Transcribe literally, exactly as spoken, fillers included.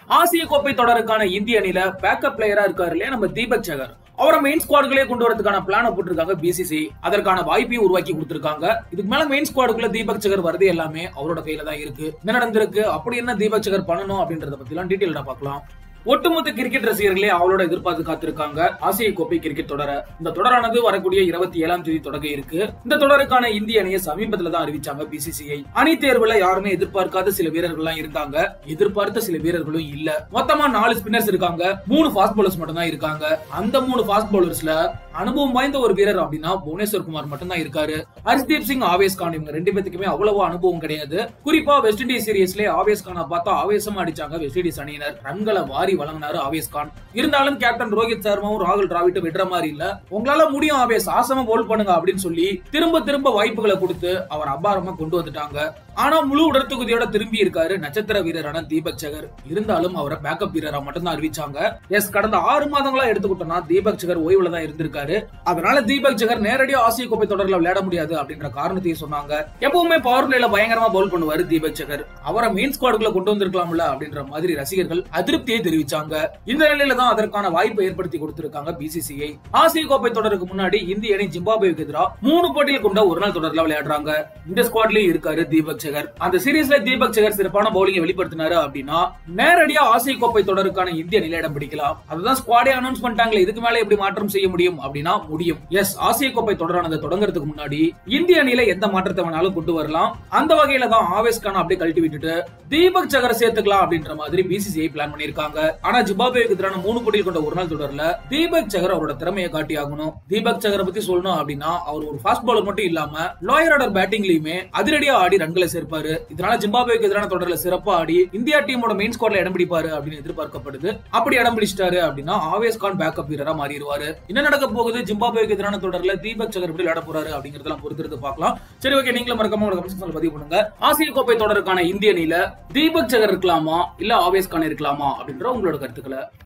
ஆசிய கோப்பை தொடருக்கான இந்திய அணியில பேக்கப் பிளேயரா இருக்காரு இல்லையா நம்ம தீபக் சகர். அவரை மெயின் ஸ்குவாடுகளே கொண்டு வரதுக்கான பிளான போட்டிருக்காங்க பிசிசி. அதற்கான வாய்ப்பையும் உருவாக்கி கொடுத்திருக்காங்க. இதுக்கு மேல மெயின் ஸ்குவாடுக்குள்ள தீபக் சகர் வருது எல்லாமே அவரோட கையில தான் இருக்கு. என்ன நடந்திருக்கு, அப்படி என்ன தீபக் சகர் பண்ணணும் அப்படின்றத பத்தி எல்லாம் டீடைலா பார்க்கலாம். ஒட்டுமொத்த கிரிக்கெட் ரசிகர்களே அவளோட எதிர்பார்த்து காத்திருக்காங்க ஆசிய கோப்பை கிரிக்கெட் தொடர. இந்த தொடரானது வரக்கூடிய இருபத்தி ஏழாம் தேதி தொடங்க இருக்கு. இந்த தொடருக்கான இந்திய அணியை சமீபத்துல தான் அறிவிச்சாங்க பிசிசிஐ. அணி தேர்வுல யாருமே எதிர்பார்க்காத சில வீரர்கள் எல்லாம் இருந்தாங்க, எதிர்பார்த்த சில வீரர்களும் இல்ல. மொத்தமா நாலு ஸ்பின்னர்ஸ் இருக்காங்க, மூணு ஃபாஸ்ட் பவுலர்ஸ் மட்டும் தான் இருக்காங்க. அந்த மூணு ஃபாஸ்ட் பவுலர்ஸ்ல அனுபவம் வாய்ந்த ஒரு வீரர் அப்படின்னா புவனேஸ்வர் குமார் மட்டும் தான் இருக்காரு. ஹர்ஷ்தீப் சிங், ஆவேஸ் கான் இவங்க ரெண்டு பேத்துக்குமே அவ்வளவு அனுபவம் கிடையாது. குறிப்பா வெஸ்ட் இண்டீஸ் சீரீஸ்ல ஆவேஸ் கானை பார்த்தா ஆவேசமா அடிச்சாங்க வெஸ்ட் இண்டீஸ் அணியினர். ரன்களை வாரி வழங்கினாரு ஆவேஸ் கான். இருந்தாலும் கேப்டன் ரோஹித் சர்மாவும் ராகுல் டிராவிட்டும் விடுற மாதிரி இல்ல. உங்களால முடியும் ஆவேஸ், ஆசமா பவுல் பண்ணுங்க அப்படின்னு சொல்லி திரும்ப திரும்ப வாய்ப்புகளை கொடுத்து அவர் அபாரமா கொண்டு வந்துட்டாங்க. ஆனா முழு உடற்தொகுதியோட திரும்பி இருக்காரு நட்சத்திர வீரரான தீபக் சகர். இருந்தாலும் அவரை பேக்கப் வீரரா மட்டும் தான் அறிவிச்சாங்க. எஸ், கடந்த ஆறு மாதங்களா எடுத்துக்கிட்டோம்னா தீபக் சகர் ஓய்வுல தான் இருந்திருக்காரு. அதனால தீபக் சகர் நேரடியா ஆசிய கோப்பை தொடர்ல விளையாட முடியாது அப்படின்ற காரணத்தையும் சொன்னாங்க. எப்பவுமே பவர் பிளேல பயங்கரமா பவுல் பண்ணுவாரு தீபக் சகர். அவரை மெயின் ஸ்குவாடுக்குள்ள கொண்டு வந்திருக்கலாம்ல அப்படின்ற மாதிரி ரசிகர்கள் அதிருப்தியை தெரிவிச்சாங்க. இந்த நிலையில தான் அதற்கான வாய்ப்பை ஏற்படுத்தி கொடுத்திருக்காங்க பிசிசிஐ. ஆசிய கோப்பை தொடருக்கு முன்னாடி இந்திய அணி ஜிம்பாப்வேக்கு எதிராக மூணு போட்டியில் கொண்ட ஒரு நாள் தொடர்ல விளையாடுறாங்க. இந்த ஸ்குவாட்லயும் இருக்காரு தீபக் சகர். அந்த சீரீஸ்ல தீபக் சகர் சிறப்பான பவுலிங்கை வெளிப்படுத்தினாரு அப்படின்னா நேரடியா ஆசிய கோப்பை தொடருக்கான இந்திய அணியில இடம் பிடிக்கலாம். அதுதான் ஸ்குவாடே அனௌன்ஸ் பண்ணிட்டாங்களே, இதுக்கு மேல எப்படி மாற்றம் செய்ய முடியும் அப்படின்னா முடியும். எஸ், ஆசிய கோப்பை தொடரானது தொடங்குறதுக்கு முன்னாடி இந்திய அணியில எந்த மாற்றத்தை வேணாலும் கொண்டு வரலாம். அந்த வகையில தான் ஆவேஸ் கான் அப்படியே கழட்டி விட்டுட்டு தீபக் சகரை சேர்த்துக்கலாம் அப்படின்ற மாதிரி பிசிசிஐ பிளான் பண்ணிருக்காங்க. ஆனா ஜிம்பாப்வேக்கு எதிரான மூணு போட்டியில் கொண்ட ஒரு நாள் தொடர்ல தீபக் சகர் அவரோட திறமையை காட்டி ஆகணும். தீபக் சகரை பத்தி சொல்லணும் அப்படின்னா அவர் ஒரு ஃபாஸ்ட் பவுலர் மட்டும் இல்லாம லோயர் ஆர்டர் பேட்டிங்லயுமே அதிரடியா ஆடி ரன்களை சேர்ப்பாரு. இதனால ஜிம்பாப்வேக்கு எதிரான தொடர்ல சிறப்பா ஆடி இந்தியா டீமோட மெயின் ஸ்குவாட்ல இடம் பிடிப்பாரு அப்படின்னு எதிர்பார்க்கப்படுது. அப்படி இடம் பிடிச்சிட்டாரு அப்படின்னா ஆவேஸ் கான் பேக்கப் வீரரா மாறிடுவாரு. என்ன நடக்க போகுது, ஜிம்பாப்வேக்கு எதிரான தொடர்ல தீபக் சகர் எப்படி விளையாட போறாரு அப்படிங்கறதெல்லாம் பொறுத்திருந்து பார்க்கலாம். சரி, ஓகே, நீங்களும் மறக்காம உங்க கமெண்ட் செக்ஷன்ல பதிவு பண்ணுங்க. ஆசிய கோப்பை தொடருக்கான இந்திய அணியில தீபக் சகர் இருக்கலாமா இல்ல ஆவேஸ் கான் இருக்கலாமா அப்படின்ற உங்களோட கருத்துக்களை